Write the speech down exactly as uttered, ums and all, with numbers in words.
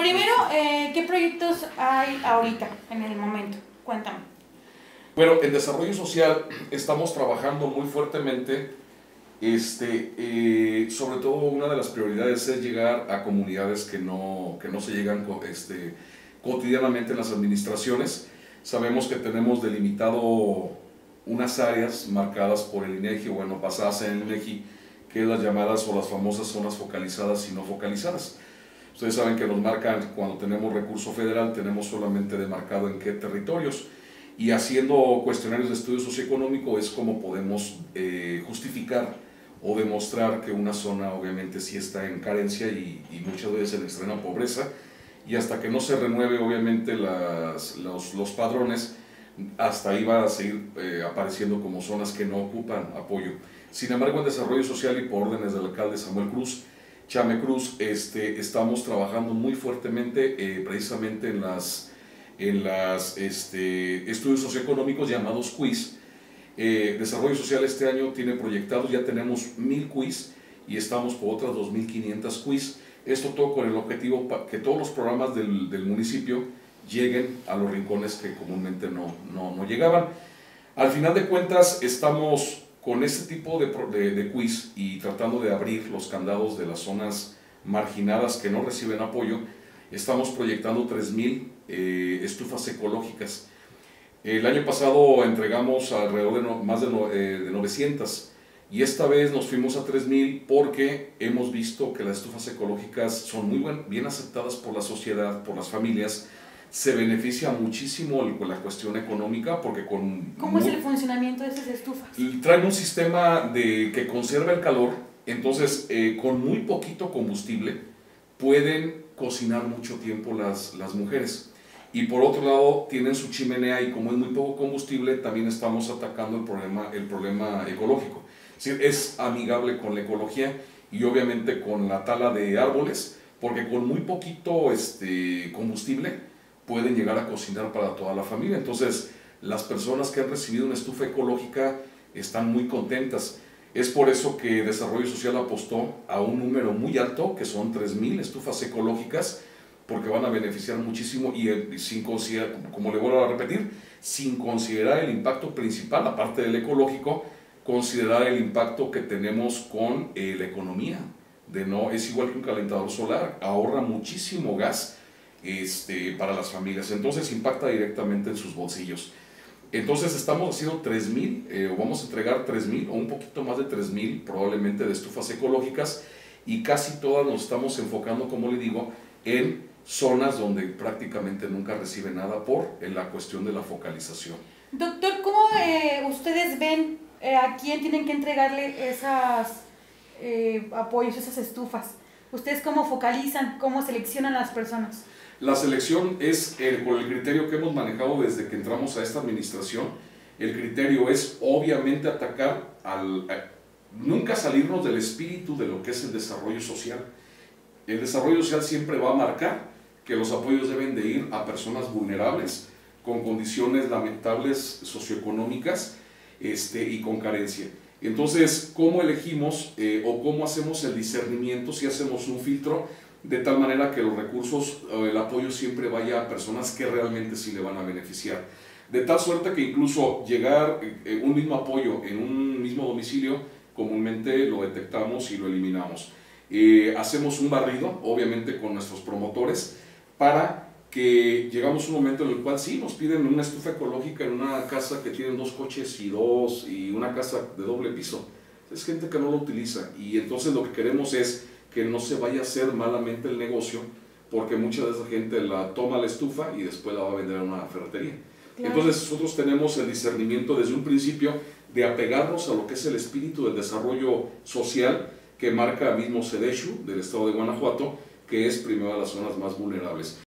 primero, eh, ¿qué proyectos hay ahorita, en el momento? Cuéntame. Bueno, en desarrollo social estamos trabajando muy fuertemente, este, eh, sobre todo una de las prioridades es llegar a comunidades que no, que no se llegan este, cotidianamente en las administraciones. Sabemos que tenemos delimitado unas áreas marcadas por el INEGI, bueno, basadas en el INEGI, que es las llamadas o las famosas zonas focalizadas y no focalizadas. Ustedes saben que nos marcan cuando tenemos recurso federal, tenemos solamente demarcado en qué territorios, y haciendo cuestionarios de estudio socioeconómico es como podemos eh, justificar o demostrar que una zona obviamente sí está en carencia y, y muchas veces en extrema pobreza, y hasta que no se renueve obviamente las, los, los padrones, hasta ahí va a seguir eh, apareciendo como zonas que no ocupan apoyo. Sin embargo, en desarrollo social y por órdenes del alcalde Samuel Cruz, Chame Cruz, este, estamos trabajando muy fuertemente eh, precisamente en las, en las este, estudios socioeconómicos llamados quiz. Eh, desarrollo social este año tiene proyectados, ya tenemos mil quiz y estamos por otras dos mil quinientas quiz. Esto todo con el objetivo que todos los programas del, del municipio lleguen a los rincones que comúnmente no, no, no llegaban. Al final de cuentas estamos con este tipo de, de, de quiz y tratando de abrir los candados de las zonas marginadas que no reciben apoyo. Estamos proyectando tres mil eh, estufas ecológicas. El año pasado entregamos alrededor de no, más de, no, eh, de novecientas y esta vez nos fuimos a tres mil porque hemos visto que las estufas ecológicas son muy buen, bien aceptadas por la sociedad, por las familias. Se beneficia muchísimo con la cuestión económica porque con... ¿Cómo muy, es el funcionamiento de esas estufas? Traen un sistema de, que conserva el calor, entonces eh, con muy poquito combustible pueden cocinar mucho tiempo las, las mujeres. Y por otro lado tienen su chimenea y como es muy poco combustible también estamos atacando el problema, el problema ecológico. Es decir, es amigable con la ecología y obviamente con la tala de árboles porque con muy poquito este, combustible pueden llegar a cocinar para toda la familia. Entonces las personas que han recibido una estufa ecológica están muy contentas. Es por eso que Desarrollo Social apostó a un número muy alto, que son tres mil estufas ecológicas, porque van a beneficiar muchísimo y, y sin considerar, como le vuelvo a repetir, sin considerar el impacto principal, aparte del ecológico, considerar el impacto que tenemos con eh, la economía. De no, es igual que un calentador solar, ahorra muchísimo gas este, para las familias, entonces impacta directamente en sus bolsillos. Entonces estamos haciendo tres mil, eh, o vamos a entregar tres mil o un poquito más de tres mil probablemente de estufas ecológicas y casi todas nos estamos enfocando, como le digo, en zonas donde prácticamente nunca recibe nada por en la cuestión de la focalización. Doctor, ¿cómo eh, ustedes ven eh, a quién tienen que entregarle esas eh, apoyos, esas estufas? ¿Ustedes cómo focalizan, cómo seleccionan a las personas? La selección es el, por el criterio que hemos manejado desde que entramos a esta administración. El criterio es obviamente atacar al... A, nunca salirnos del espíritu de lo que es el desarrollo social. El desarrollo social siempre va a marcar que los apoyos deben de ir a personas vulnerables, con condiciones lamentables socioeconómicas este, y con carencia. Entonces, ¿cómo elegimos eh, o cómo hacemos el discernimiento si hacemos un filtro de tal manera que los recursos o el apoyo siempre vaya a personas que realmente sí le van a beneficiar? De tal suerte que incluso llegar eh, un mismo apoyo en un mismo domicilio, comúnmente lo detectamos y lo eliminamos. Eh, hacemos un barrido, obviamente con nuestros promotores, para que llegamos a un momento en el cual sí nos piden una estufa ecológica en una casa que tiene dos coches y dos, y una casa de doble piso. Es gente que no lo utiliza y entonces lo que queremos es que no se vaya a hacer malamente el negocio, porque mucha de esa gente la toma la estufa y después la va a vender a una ferretería. Claro. Entonces nosotros tenemos el discernimiento desde un principio de apegarnos a lo que es el espíritu del desarrollo social que marca el mismo SEDESHU del estado de Guanajuato, que es primero a las zonas más vulnerables.